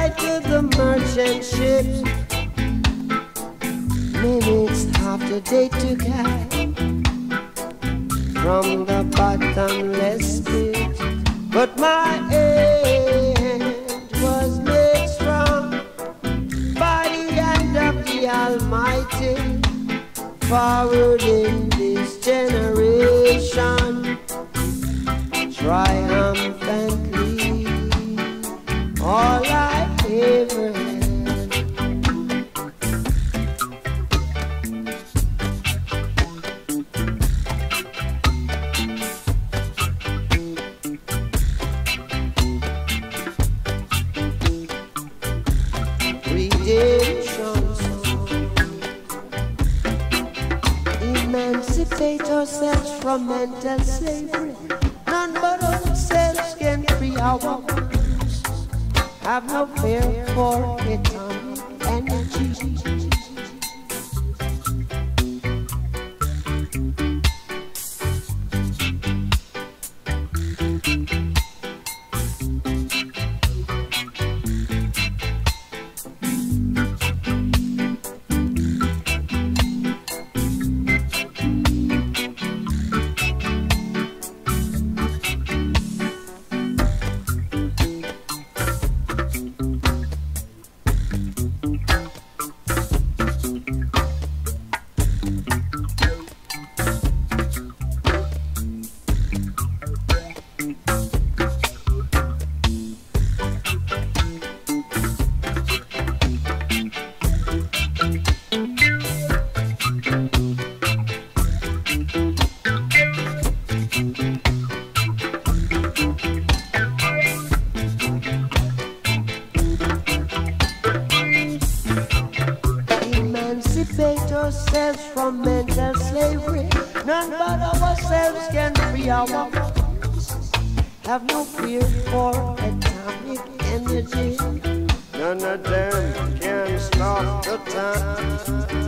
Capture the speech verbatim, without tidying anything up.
fly to the merchant ships. Minutes half the day to guide from the bottomless pit. But my hand was made strong by the hand of the Almighty. Forward in this generation, triumphantly, all I ever had. Redemption song. Emancipate ourselves from mental slavery. None but ourselves can free our minds. Have no fear for atomic energy. Emancipate ourselves from mental slavery. None but ourselves can free our minds. Have no fear for atomic energy. None of them can stop the time.